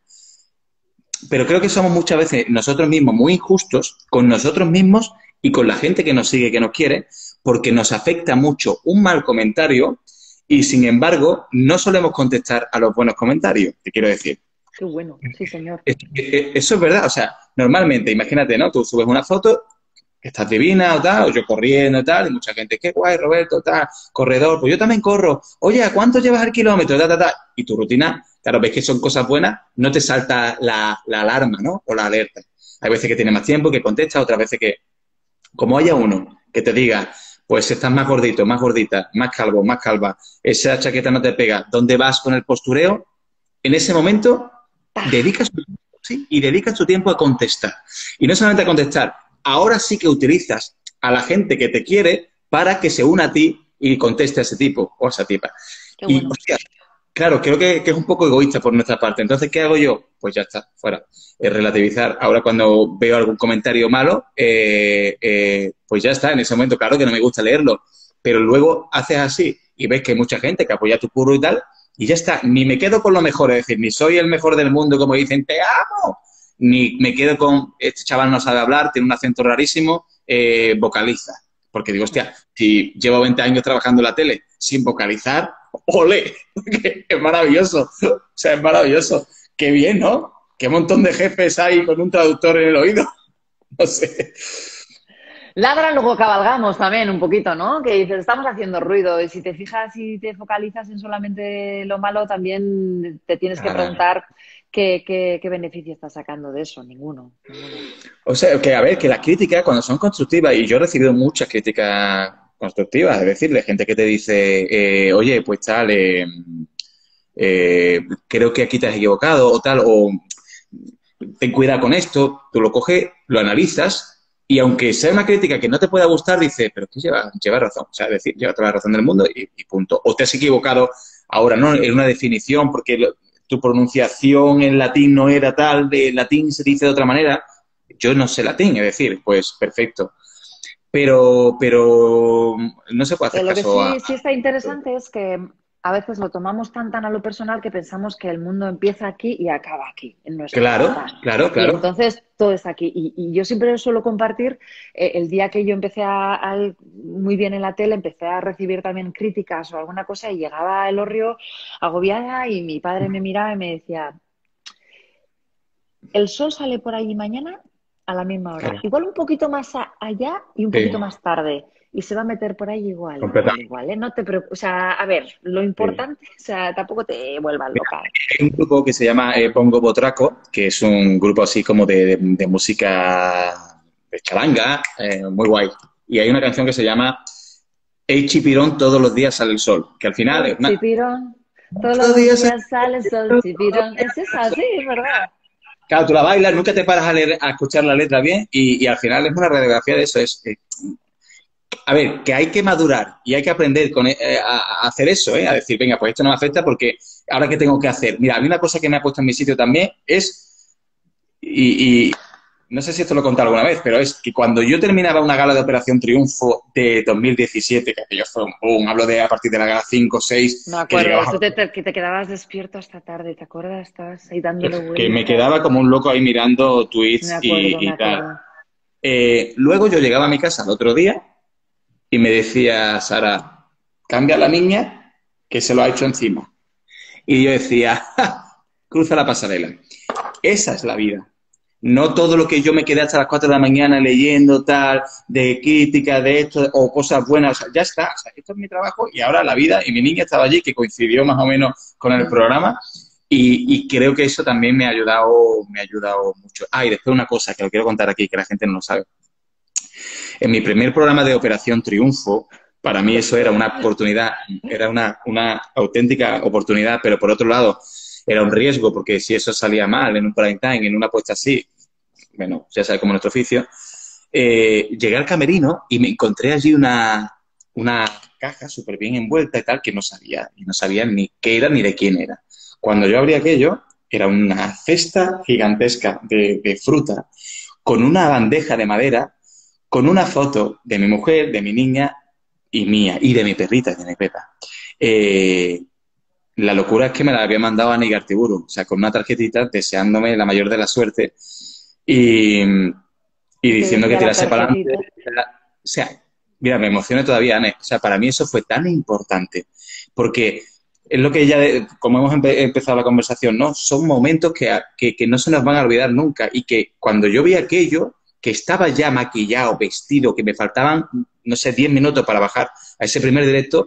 Pero creo que somos muchas veces nosotros mismos muy injustos con nosotros mismos y con la gente que nos sigue, que nos quiere, porque nos afecta mucho un mal comentario y, sin embargo, no solemos contestar a los buenos comentarios, te quiero decir. Qué bueno, sí, señor. Es- es- Eso es verdad, o sea, normalmente, imagínate, ¿no? Tú subes una foto, que estás divina o tal, o yo corriendo y tal, y mucha gente, qué guay, Roberto, tal, corredor, pues yo también corro. Oye, ¿a cuánto llevas el kilómetro? Ta, ta, ta. Y tu rutina, claro, ves que son cosas buenas, no te salta la, la alarma, ¿no? O la alerta. Hay veces que tienes más tiempo, que contestas, otras veces que, como haya uno que te diga, pues estás más gordito, más gordita, más calvo, más calva, esa chaqueta no te pega, ¿dónde vas con el postureo? En ese momento, dedicas tu tiempo, ¿sí? Y dedicas tu tiempo a contestar. Y no solamente a contestar, ahora sí que utilizas a la gente que te quiere para que se una a ti y conteste a ese tipo o a esa tipa. Qué Y, bueno. hostia, claro, creo que, que es un poco egoísta por nuestra parte. Entonces, ¿qué hago yo? Pues ya está, fuera. Es relativizar. Ahora, cuando veo algún comentario malo, eh, eh, pues ya está. En ese momento, claro que no me gusta leerlo. Pero luego haces así y ves que hay mucha gente que apoya tu curro y tal, y ya está. Ni me quedo con lo mejor, es decir, ni soy el mejor del mundo, como dicen, te amo, ni me quedo con, este chaval no sabe hablar, tiene un acento rarísimo, eh, vocaliza. Porque digo, hostia, si llevo veinte años trabajando en la tele sin vocalizar, ¡ole! Es maravilloso. O sea, es maravilloso. Qué bien, ¿no? Qué montón de jefes hay con un traductor en el oído. No sé. Ladra, luego cabalgamos también un poquito, ¿no? Que dices, estamos haciendo ruido y si te fijas y te focalizas en solamente lo malo, también te tienes que Claro. preguntar qué, qué, qué beneficio estás sacando de eso. Ninguno, ninguno. O sea, que a ver, que las críticas cuando son constructivas, y yo he recibido muchas críticas constructivas, es decir, de gente que te dice, eh, oye, pues tal, eh, eh, creo que aquí te has equivocado o tal, o ten cuidado con esto, tú lo coges, lo analizas y aunque sea una crítica que no te pueda gustar, dices, pero es que lleva, lleva razón, o sea, es decir, lleva toda la razón del mundo y, y punto. O te has equivocado ahora, ¿no? En una definición porque lo, tu pronunciación en latín no era tal, de latín se dice de otra manera. Yo no sé latín, es decir, pues perfecto. Pero, pero no se puede hacer Pero lo que caso a... sí, sí está interesante es que a veces lo tomamos tan tan a lo personal que pensamos que el mundo empieza aquí y acaba aquí, en nuestra Claro, cabeza. claro, Y claro. entonces todo está aquí. Y, y yo siempre suelo compartir, eh, el día que yo empecé a, a ir muy bien en la tele, empecé a recibir también críticas o alguna cosa y llegaba el Elorrio agobiada y mi padre me miraba y me decía, el sol sale por ahí mañana a la misma hora. Claro. Igual un poquito más a- allá y un Sí, poquito más tarde. Y se va a meter por ahí igual, igual, completamente. igual. ¿Eh? No te preocupes. O sea, a ver, lo Sí. importante, o sea, tampoco te vuelvas loca. ¿Eh? Hay un grupo que se llama eh, Pongo Botraco, que es un grupo así como de, de- de música de charanga, eh, muy guay. Y hay una canción que se llama Hey Chipirón, todos los días sale el sol, que al final es Sol, una... chipirón, todos Todos los los días sale días sale el sol, el sol, todos chipirón. los días Es esa, sale sí, el sol. es verdad. Claro, tú la bailas, nunca te paras a, leer, a escuchar la letra bien y, y al final es una radiografía de eso. Es, eh, a ver, que hay que madurar y hay que aprender con, eh, a, a hacer eso, ¿eh? A decir, venga, pues esto no me afecta porque ahora ¿qué tengo que hacer? Mira, a mí una cosa que me ha puesto en mi sitio también es, y, y no sé si esto lo he contado alguna vez, pero es que cuando yo terminaba una gala de Operación Triunfo de dos mil diecisiete, que aquello fue un boom, hablo de a partir de la gala cinco o seis, Me que acuerdo, llegabas eso a te, te- que te quedabas despierto hasta tarde, ¿te acuerdas? Estabas ahí que, dándole que me vueltas. quedaba como un loco ahí mirando Me tweets acuerdo, y, me y tal. acuerdo. Eh, luego yo llegaba a mi casa el otro día y me decía Sara, cambia a la niña que se lo ha hecho encima. Y yo decía, ¡ja! Cruza la pasarela. Esa es la vida. No todo lo que yo me quedé hasta las cuatro de la mañana leyendo tal, de crítica, de esto, o cosas buenas. O sea, ya está. O sea, esto es mi trabajo y ahora la vida. Y mi niña estaba allí, que coincidió más o menos con el programa. Y, y creo que eso también me ha ayudado, me ha ayudado mucho. Ah, y después una cosa que lo quiero contar aquí, que la gente no lo sabe. En mi primer programa de Operación Triunfo, para mí eso era una oportunidad, era una, una auténtica oportunidad, pero por otro lado era un riesgo, porque si eso salía mal en un prime time, en una apuesta así, bueno, ya sabes cómo es nuestro oficio, eh, llegué al camerino y me encontré allí una, una caja súper bien envuelta y tal, que no sabía, y no sabía ni qué era ni de quién era. Cuando yo abrí aquello, era una cesta gigantesca de, de fruta, con una bandeja de madera, con una foto de mi mujer, de mi niña y mía, y de mi perrita, de mi Pepa. Eh, la locura es que me la había mandado a Nigartiburu, o sea, con una tarjetita deseándome la mayor de la suerte y, y diciendo que tirase para adelante. O sea, mira, me emocioné todavía, Ane. O sea, para mí eso fue tan importante, porque es lo que ya, como hemos empe empezado la conversación, ¿no? Son momentos que, que, que no se nos van a olvidar nunca y que cuando yo vi aquello, que estaba ya maquillado, vestido, que me faltaban, no sé, diez minutos para bajar a ese primer directo,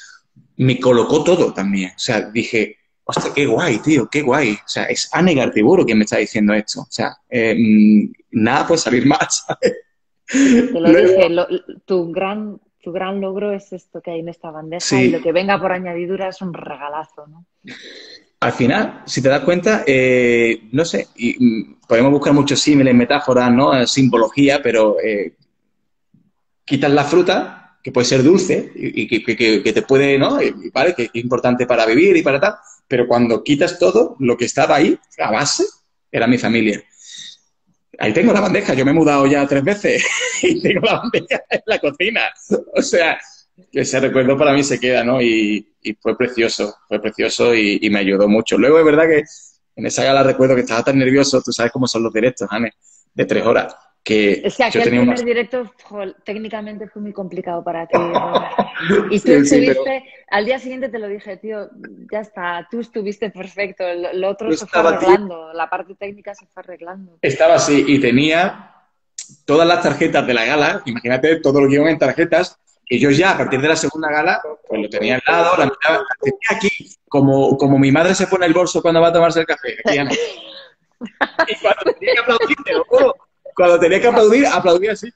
me colocó todo también. O sea, dije, hostia, qué guay, tío, qué guay. O sea, es Ane Gartiburu quien me está diciendo esto. O sea, eh, nada puede salir más, ¿sabes? Te lo Luego, dije, lo, tu, gran, tu gran logro es esto que hay en esta bandeja sí. Y lo que venga por añadidura es un regalazo, ¿no? Al final, si te das cuenta, eh, no sé, y, mm, podemos buscar muchos símiles, metáforas, ¿no? Simbología, pero eh, quitas la fruta, que puede ser dulce y, y que, que, que te puede, ¿no? Y, ¿vale? Que es importante para vivir y para tal, pero cuando quitas todo, lo que estaba ahí, a base, era mi familia. Ahí tengo la bandeja, yo me he mudado ya tres veces y tengo la bandeja en la cocina. O sea, que ese recuerdo para mí se queda, ¿no? Y, y fue precioso, fue precioso y, y me ayudó mucho. Luego es verdad que en esa gala recuerdo que estaba tan nervioso, tú sabes cómo son los directos, Ane, de tres horas. Que es que aquel yo tenía primer unos... directo joder, técnicamente fue muy complicado para ti. Y tú sí, estuviste, sí, pero... al día siguiente te lo dije, tío, ya está, tú estuviste perfecto, lo, lo otro yo se fue arreglando, tío... la parte técnica se fue arreglando. Estaba así y tenía todas las tarjetas de la gala, imagínate todo lo que iban en tarjetas, y yo ya a partir de la segunda gala, pues lo tenía al lado, la miraba, la tenía aquí, como, como mi madre se pone el bolso cuando va a tomarse el café, aquí, Ana. Y cuando tenía que aplaudir, te lo juro, cuando tenía que aplaudir, aplaudía así.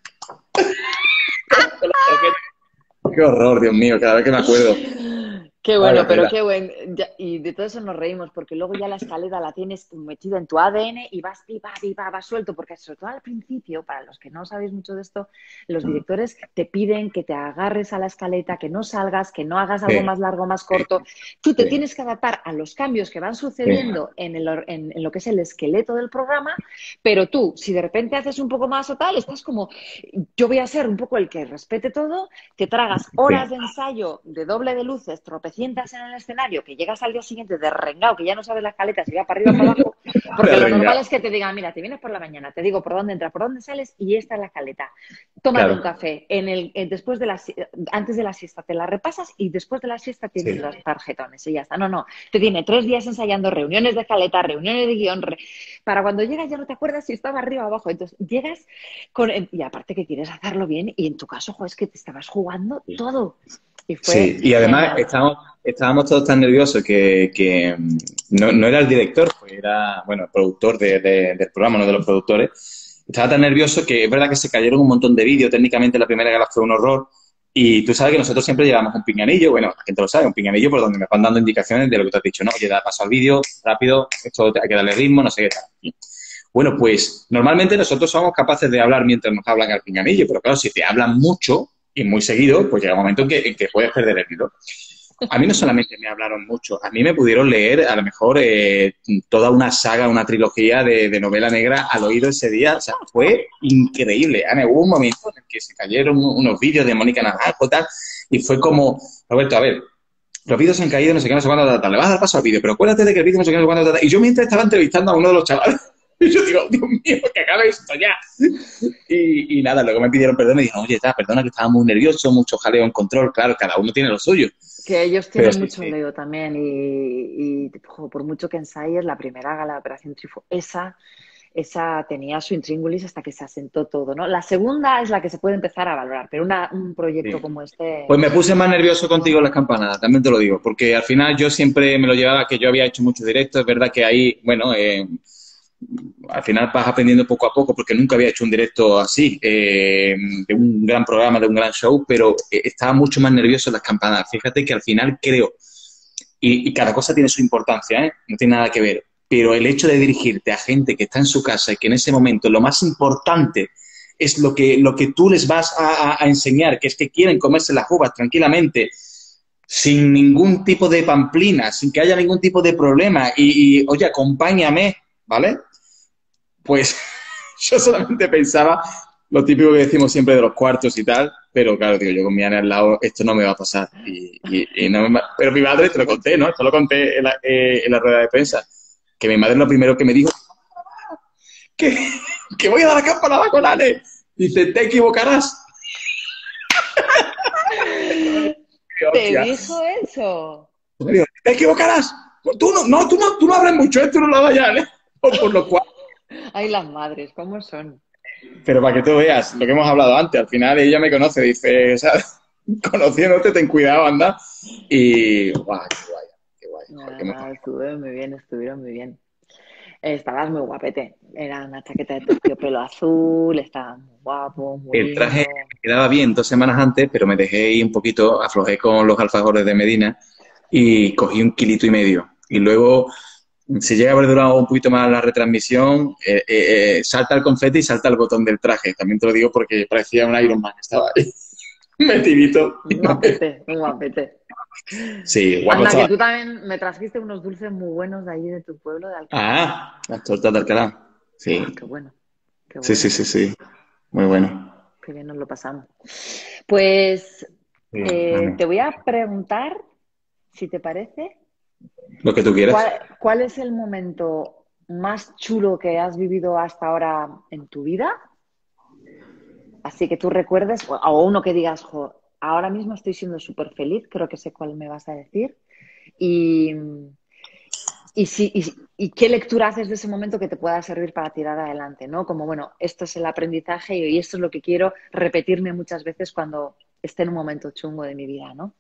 Qué horror, Dios mío, cada vez que me acuerdo. Qué bueno, vale, pero qué bueno. Y de todo eso nos reímos, porque luego ya la escalera la tienes metida en tu A D N y vas pipa, pipa, vas suelto, porque sobre todo al principio, para los que no sabéis mucho de esto, los directores te piden que te agarres a la escaleta, que no salgas, que no hagas algo sí. más largo, más corto. Tú te sí. tienes que adaptar a los cambios que van sucediendo sí. en, el, en, en lo que es el esqueleto del programa, pero tú, si de repente haces un poco más o tal, estás como, yo voy a ser un poco el que respete todo, te tragas horas sí. de ensayo de doble de luces, tropecientas en el escenario, que llegas al día siguiente derrengado, que ya no sabes la escaleta, si va para arriba o para abajo, porque lo normal es que te digan, mira, te vienes por la mañana, te digo por dónde entras, por dónde sales y esta es la escaleta. Tómate claro. un café, en el, después de la, antes de la siesta te la repasas y después de la siesta tienes sí. los tarjetones y ya está. No, no, te tiene tres días ensayando reuniones de escaleta, reuniones de guión, re... para cuando llegas ya no te acuerdas si estaba arriba o abajo, entonces llegas con, y aparte que quieres hacerlo bien y en tu caso, jo, es que te estabas jugando todo. Y fue sí, y además estábamos, estábamos todos tan nerviosos que, que no, no era el director, pues era, bueno, el productor de, de, del programa, uno de los productores. Estaba tan nervioso que es verdad que se cayeron un montón de vídeos. Técnicamente la primera gala fue un horror. Y tú sabes que nosotros siempre llevamos un pinganillo, bueno, la gente lo sabe, un pinganillo por donde me van dando indicaciones de lo que te has dicho, ¿no? Oye, da paso al vídeo, rápido, esto hay que darle ritmo, no sé qué tal. Bueno, pues normalmente nosotros somos capaces de hablar mientras nos hablan al pinganillo, pero claro, si te hablan mucho y muy seguido, pues llega un momento en que, en que puedes perder el hilo. A mí no solamente me hablaron mucho, a mí me pudieron leer a lo mejor eh, toda una saga, una trilogía de, de novela negra al oído ese día. O sea, fue increíble. Ana, hubo un momento en el que se cayeron unos vídeos de Mónica Naranjo y tal, y fue como, Roberto, a ver, los vídeos se han caído, no sé qué, no sé cuándo, tal, le vas a dar paso al vídeo, pero acuérdate de que el vídeo no sé qué, no sé cuándo, tal. Y yo mientras estaba entrevistando a uno de los chavales, y yo digo, Dios mío, que acabe esto ya. Y, y nada, luego me pidieron perdón, me dijeron, oye, está, perdona que estaba muy nervioso, mucho jaleo en control, claro, cada uno tiene lo suyo. Que ellos tienen Pero mucho sí, sí. leo también y, y jo, por mucho que ensayes, la primera gala de Operación Trifo, esa, esa tenía su intríngulis hasta que se asentó todo, ¿no? La segunda es la que se puede empezar a valorar, pero una, un proyecto sí. como este... Pues me puse más nervioso contigo en las campanadas, también te lo digo, porque al final yo siempre me lo llevaba que yo había hecho muchos directos, es verdad que ahí, bueno... Eh, al final vas aprendiendo poco a poco, porque nunca había hecho un directo así, eh, de un gran programa, de un gran show, pero eh, estaba mucho más nervioso en las campanadas. Fíjate que al final creo, y, y cada cosa tiene su importancia, ¿eh? No tiene nada que ver, pero el hecho de dirigirte a gente que está en su casa y que en ese momento lo más importante es lo que, lo que tú les vas a, a, a enseñar, que es que quieren comerse las uvas tranquilamente, sin ningún tipo de pamplina, sin que haya ningún tipo de problema, y, y oye, acompáñame, ¿vale? Pues yo solamente pensaba lo típico que decimos siempre de los cuartos y tal, pero claro, digo, yo con mi Ana al lado, esto no me va a pasar. Y, y, y no me, pero mi madre, te lo conté, ¿no? Esto lo conté en la, eh, en la rueda de prensa, que mi madre lo primero que me dijo, que, que voy a dar la campanada con Ale. Dice, te equivocarás. ¿Te dijo eso? Te equivocarás. Tú no, no, tú no, tú no hablas mucho, esto no lo vayas, ¿eh? Por, por lo cual. Ay, las madres, ¿cómo son? Pero para que tú veas lo que hemos hablado antes, al final ella me conoce, dice, o sea, conociéndote, ten cuidado, anda. Y, guau, qué guay, qué guay. Nada, Qué nada, estuvieron muy bien, estuvieron muy bien. Estabas muy guapete. Era una chaqueta de terciopelo azul, estaba muy guapo, muy El traje lindo. me quedaba bien dos semanas antes, pero me dejé ir un poquito, aflojé con los alfajores de Medina y cogí un kilito y medio. Y luego, si llega a haber durado un poquito más la retransmisión, eh, eh, eh, salta el confeti y salta el botón del traje. También te lo digo porque parecía un Iron Man. Estaba ahí metidito. Un guapete, un guapete. Sí, guapo Anda, estaba. que tú también me trajiste unos dulces muy buenos de allí de tu pueblo, de Alcalá. Ah, las tortas de Alcalá. Sí, Ah, qué bueno, qué sí, bueno. sí, sí, sí. Muy bueno. Qué bien nos lo pasamos. Pues Sí, eh, vale. te voy a preguntar, si te parece, Lo que tú quieras. ¿cuál, cuál es el momento más chulo que has vivido hasta ahora en tu vida? Así que tú recuerdes, o, o uno que digas, jo, ahora mismo estoy siendo súper feliz, creo que sé cuál me vas a decir. Y, y, si, y, y qué lectura haces de ese momento que te pueda servir para tirar adelante, ¿no? Como, bueno, esto es el aprendizaje y esto es lo que quiero repetirme muchas veces cuando esté en un momento chungo de mi vida, ¿no?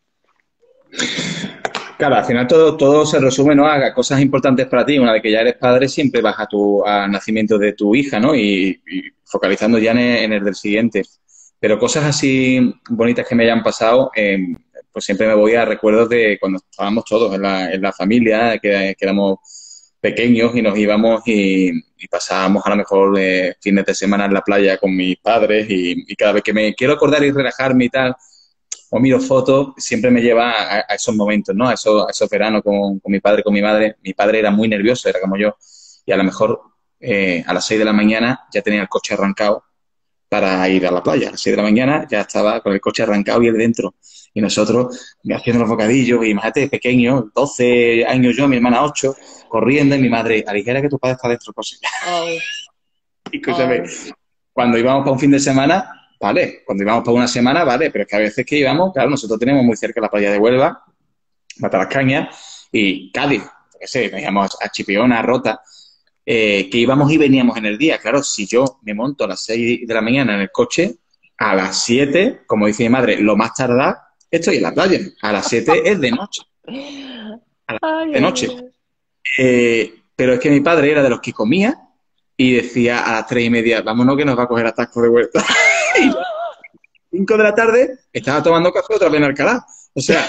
Claro, al final todo, todo se resume, ¿no? A cosas importantes para ti. Una vez que ya eres padre, siempre vas a tu al nacimiento de tu hija, ¿no? Y, y focalizando ya en el, en el del siguiente. Pero cosas así bonitas que me hayan pasado, eh, pues siempre me voy a recuerdos de cuando estábamos todos en la, en la familia, que, que éramos pequeños y nos íbamos y, y pasábamos a lo mejor eh, fines de semana en la playa con mis padres y, y cada vez que me quiero acordar y relajarme y tal, o miro fotos, siempre me lleva a, a esos momentos, ¿no? A esos, a esos veranos con, con mi padre, con mi madre. Mi padre era muy nervioso, era como yo, y a lo mejor eh, a las seis de la mañana ya tenía el coche arrancado para ir a la playa. A las seis de la mañana ya estaba con el coche arrancado y él dentro. Y nosotros haciendo los bocadillos, y imagínate, pequeño, doce años yo, mi hermana ocho, corriendo, y mi madre, aligera que tu padre está dentro del coche. Oh, Y escúchame, oh. cuando íbamos para un fin de semana, vale, cuando íbamos para una semana, vale, pero es que a veces que íbamos, claro, nosotros tenemos muy cerca la playa de Huelva, Matalascañas y Cádiz, yo qué sé, nos íbamos a Chipiona, a Rota, eh, que íbamos y veníamos en el día. Claro, si yo me monto a las seis de la mañana en el coche, a las siete, como dice mi madre, lo más tardar, estoy en la playa. A las siete es de noche. A las Ay, de ay, noche. ay. Eh, pero es que mi padre era de los que comía y decía a las tres y media, vámonos que nos va a coger atasco de vuelta. Y a las cinco de la tarde estaba tomando café otra vez en Alcalá. O sea,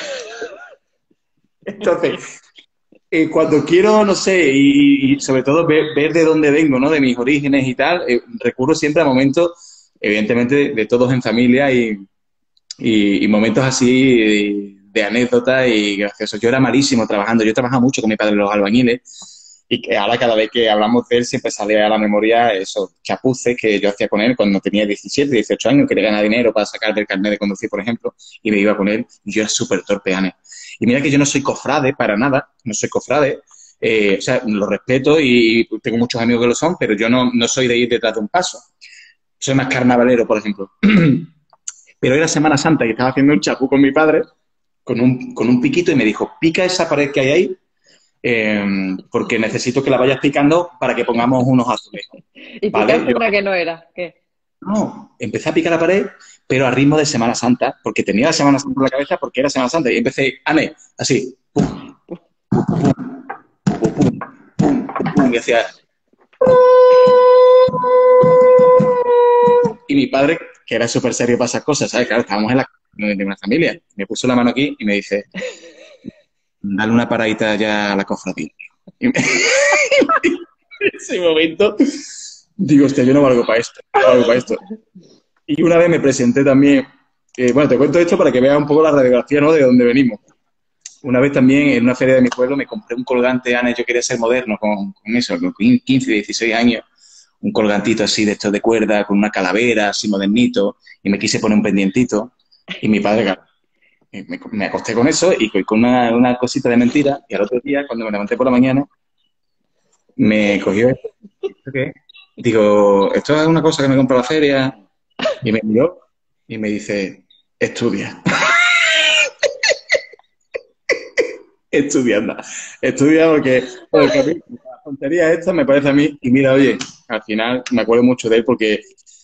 entonces, eh, cuando quiero, no sé, y, y sobre todo ver, ver de dónde vengo, ¿no? De mis orígenes y tal, eh, recurro siempre a momentos, evidentemente, de, de todos en familia y, y, y momentos así de, de anécdotas y graciosos. Yo era malísimo trabajando, yo trabajaba mucho con mi padre en los albañiles y que ahora cada vez que hablamos de él siempre sale a la memoria esos chapuces que yo hacía con él cuando tenía diecisiete, dieciocho años, quería ganar dinero para sacar del carnet de conducir, por ejemplo, y me iba con él y yo era súper torpe, Ane. Y mira que yo no soy cofrade para nada, no soy cofrade, eh, o sea, lo respeto y tengo muchos amigos que lo son, pero yo no, no soy de ir detrás de un paso. Soy más carnavalero, por ejemplo. Pero era Semana Santa y estaba haciendo un chapú con mi padre, con un, con un piquito, y me dijo, pica esa pared que hay ahí, eh, porque necesito que la vayas picando para que pongamos unos azulejos. Y ¿Vale? picaste Yo, una que no era. ¿Qué? no, empecé a picar la pared, pero a ritmo de Semana Santa, porque tenía la Semana Santa en la cabeza porque era Semana Santa. Y empecé, Ane, así, pum, pum, pum, pum, pum, pum, y hacía, Y mi padre, que era súper serio para esas cosas, ¿sabes? Claro, estábamos en la de una familia. Me puso la mano aquí y me dice, dale una paradita ya a la cofradía. Y me... en ese momento digo, hostia, yo no valgo para esto, no valgo para esto. Y una vez me presenté también, eh, bueno, te cuento esto para que veas un poco la radiografía, ¿no?, de dónde venimos. Una vez también en una feria de mi pueblo me compré un colgante, Ana, yo quería ser moderno con, con eso, con quince, dieciséis años, un colgantito así de estos de cuerda, con una calavera, así modernito, y me quise poner un pendientito, y mi padre, claro, me, me acosté con eso y con una, una cosita de mentira, y al otro día, cuando me levanté por la mañana, me cogió esto. ¿Esto qué es? Digo, esto es una cosa que me compré a la feria, y me miró y me dice, estudia. Estudia, anda. Estudia porque, porque a mí, la tontería esta me parece a mí, y mira, oye, al final me acuerdo mucho de él porque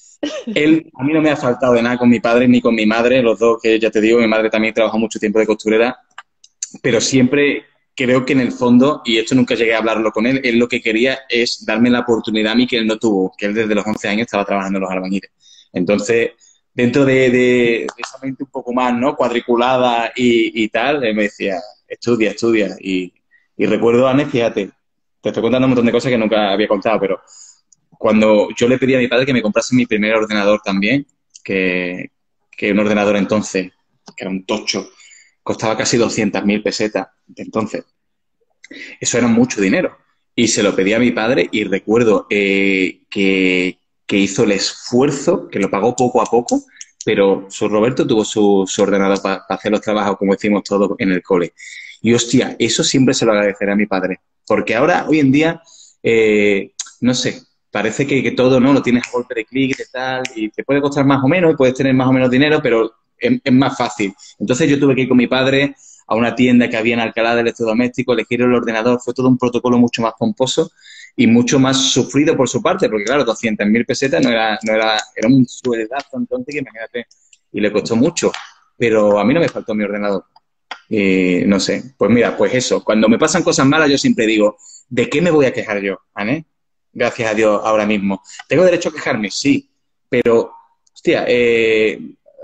él, a mí no me ha faltado de nada con mi padre ni con mi madre, los dos, que ya te digo, mi madre también trabajó mucho tiempo de costurera, pero siempre creo que en el fondo, y esto nunca llegué a hablarlo con él, él lo que quería es darme la oportunidad a mí que él no tuvo, que él desde los once años estaba trabajando en los albañiles. Entonces, dentro de, de, de esa mente un poco más, ¿no?, cuadriculada y, y tal, él me decía, estudia, estudia. Y, y recuerdo, Anne, fíjate, te estoy contando un montón de cosas que nunca había contado, pero cuando yo le pedí a mi padre que me comprase mi primer ordenador también, que, que un ordenador entonces, que era un tocho, costaba casi doscientas mil pesetas de entonces. Eso era mucho dinero. Y se lo pedí a mi padre y recuerdo eh, que, que hizo el esfuerzo, que lo pagó poco a poco, pero su Roberto tuvo su, su ordenador para pa hacer los trabajos, como decimos todos en el cole. Y hostia, eso siempre se lo agradeceré a mi padre. Porque ahora, hoy en día, eh, no sé, parece que, que todo, ¿no?, lo tienes a golpe de clic y tal, y te puede costar más o menos, y puedes tener más o menos dinero, pero es, es más fácil. Entonces yo tuve que ir con mi padre a una tienda que había en Alcalá de electrodomésticos, elegir el ordenador, fue todo un protocolo mucho más pomposo y mucho más sufrido por su parte, porque claro, doscientas mil pesetas no era, no era, era un sueldazo entonces que imagínate, y le costó mucho, pero a mí no me faltó mi ordenador. Eh, no sé, pues mira, pues eso, cuando me pasan cosas malas yo siempre digo, ¿de qué me voy a quejar yo, Ané? Gracias a Dios ahora mismo. ¿Tengo derecho a quejarme? Sí, pero, hostia, eh,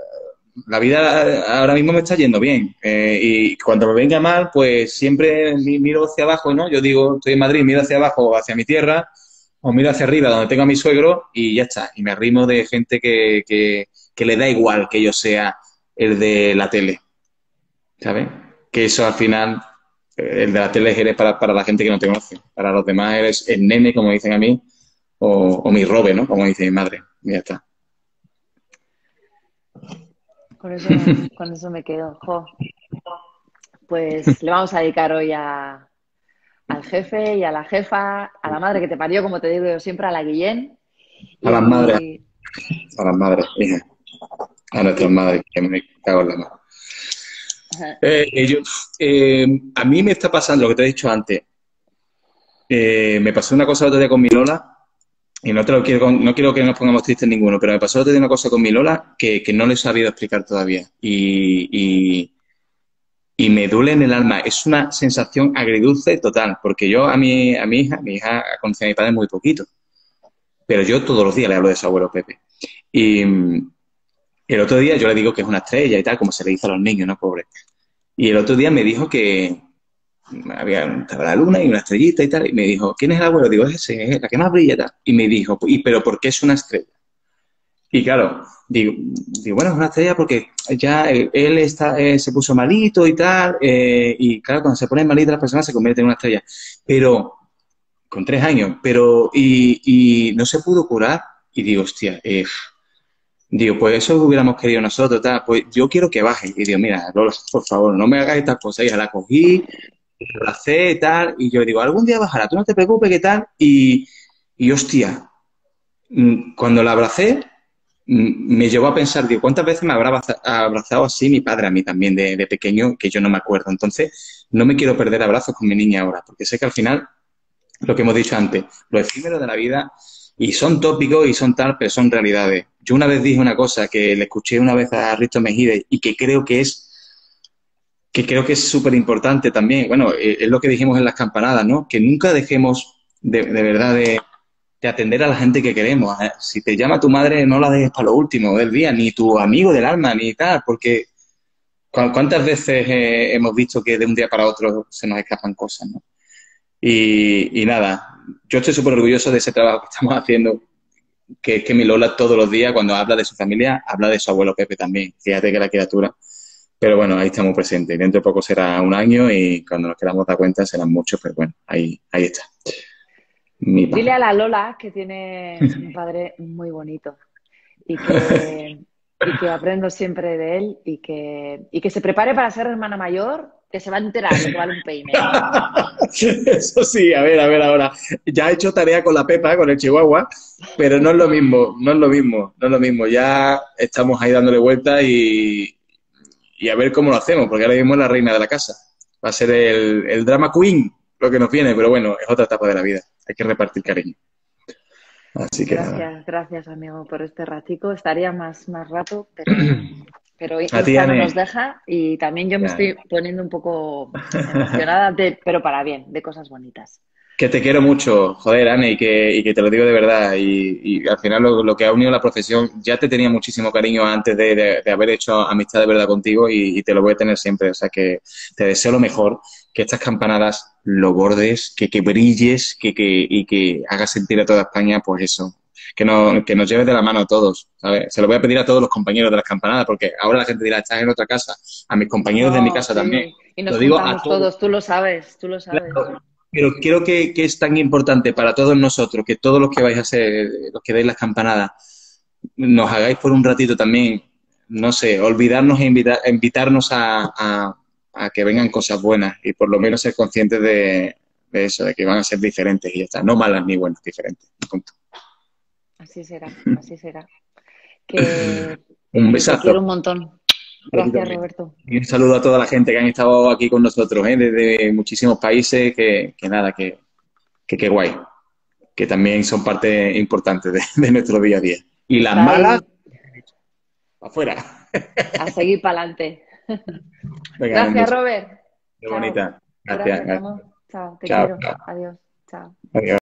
la vida ahora mismo me está yendo bien. Eh, y cuando me venga mal, pues siempre miro hacia abajo, ¿no? Yo digo, estoy en Madrid, miro hacia abajo, hacia mi tierra, o miro hacia arriba, donde tengo a mi suegro, y ya está. Y me arrimo de gente que, que, que le da igual que yo sea el de la tele, ¿sabes? Que eso al final, el de la tele eres para, para la gente que no te conoce. Para los demás eres el nene, como dicen a mí, o, o mi robe, ¿no? Como dice mi madre. Y ya está. Con eso, con eso me quedo. Jo. Pues le vamos a dedicar hoy a, al jefe y a la jefa, a la madre que te parió, como te digo yo siempre, a la Guillén. A las madres. A las madres, hija. A nuestras madres, que me cago en la mano. Eh, yo, eh, a mí me está pasando lo que te he dicho antes. Eh, me pasó una cosa el otro día con mi Lola. Y no, te lo quiero, no quiero que nos pongamos tristes ninguno, pero me pasó otro día una cosa con mi Lola que, que no le he sabido explicar todavía. Y, y, y me duele en el alma. Es una sensación agridulce total, porque yo a mi, a mi hija, mi hija conoce a mi padre muy poquito, pero yo todos los días le hablo de su abuelo Pepe. Y el otro día yo le digo que es una estrella y tal, como se le dice a los niños, ¿no? Pobre. Y el otro día me dijo que había estaba la luna y una estrellita y tal, y me dijo, ¿quién es el abuelo? Digo, es ese, es la que más brilla y tal. Y me dijo, ¿y pero por qué es una estrella? Y claro, digo, digo bueno, es una estrella porque ya él, él está, eh, se puso malito y tal, eh, y claro, cuando se ponen malitas las personas se convierten en una estrella. Pero, con tres años, pero, y, y no se pudo curar. Y digo, hostia, eh, digo, pues eso hubiéramos querido nosotros, tal, pues yo quiero que baje. Y digo, mira, Lola, por favor, no me hagas estas cosas. Y ya la cogí, la abracé y tal, y yo digo, algún día bajará, tú no te preocupes, ¿qué tal? Y, y hostia, cuando la abracé, me llevó a pensar, digo, ¿cuántas veces me habrá abrazado así mi padre a mí también de, de pequeño, que yo no me acuerdo? Entonces, no me quiero perder abrazos con mi niña ahora, porque sé que al final, lo que hemos dicho antes, lo efímero de la vida, y son tópicos y son tal, pero son realidades. Yo una vez dije una cosa que le escuché una vez a Risto Mejide y que creo que es que creo que es súper importante también. Bueno, es lo que dijimos en las campanadas, ¿no? Que nunca dejemos de, de verdad de, de atender a la gente que queremos. ¿eh? Si te llama tu madre, no la dejes para lo último del día, ni tu amigo del alma, ni tal, porque ¿cu- ¿cuántas veces eh, hemos visto que de un día para otro se nos escapan cosas, ¿no? Y, y nada, yo estoy súper orgulloso de ese trabajo que estamos haciendo, que es que mi Lola todos los días, cuando habla de su familia, habla de su abuelo Pepe también. Fíjate que la criatura. Pero bueno, ahí estamos presentes. Dentro de poco será un año y cuando nos queramos dar cuenta serán muchos, pero bueno, ahí, ahí está. Mi Dile padre. a la Lola que tiene un padre muy bonito y que, y que aprendo siempre de él y que, y que se prepare para ser hermana mayor, que se va a enterar lo que vale un peine. Eso sí, a ver, a ver, ahora. Ya he hecho tarea con la Pepa, con el Chihuahua, pero no es lo mismo, no es lo mismo, no es lo mismo. Ya estamos ahí dándole vueltas y, y a ver cómo lo hacemos, porque ahora mismo es la reina de la casa. Va a ser el, el drama queen lo que nos viene, pero bueno, es otra etapa de la vida. Hay que repartir cariño. Así que nada. Gracias, gracias amigo por este ratico. Estaría más, más rato, pero, pero A ti, Insta no Anne. nos deja y también yo me Ya. estoy poniendo un poco emocionada, de, pero para bien, de cosas bonitas. Que te quiero mucho, joder, Anne, y que, y que te lo digo de verdad. Y, y al final lo, lo que ha unido la profesión, ya te tenía muchísimo cariño antes de, de- de haber hecho amistad de verdad contigo y, y te lo voy a tener siempre. O sea que te deseo lo mejor, que estas campanadas lo bordes, que, que brilles, que, que, y que hagas sentir a toda España, pues eso, que, no, que nos lleves de la mano a todos, ¿sabes? Se lo voy a pedir a todos los compañeros de las campanadas, porque ahora la gente dirá, estás en otra casa, a mis compañeros de mi No, casa también. sí, y Lo nos digo a juntamos todos. todos, tú lo sabes, tú lo sabes. Claro, pero creo que, que es tan importante para todos nosotros que todos los que vais a hacer, los que dais las campanadas, nos hagáis por un ratito también, no sé, olvidarnos e invita- e invitarnos a, a- a que vengan cosas buenas y por lo menos ser conscientes de, de eso, de que van a ser diferentes y ya está, no malas ni buenas, diferentes. Punto. Así será, así será. Que, Un que te quiero besazo. un montón. Para ti Gracias, también. Roberto. Y un saludo a toda la gente que han estado aquí con nosotros, ¿eh? Desde muchísimos países, que, que nada, que, que qué guay. Que también son parte importante de, de nuestro día a día. Y las Está malas, ahí afuera. a seguir para adelante. Venga, un Gracias, beso. Robert. Qué Chao. bonita. Gracias. Gracias, gracias. amor. Chao, te Chao, quiero. chao. Adiós. Chao. Adiós.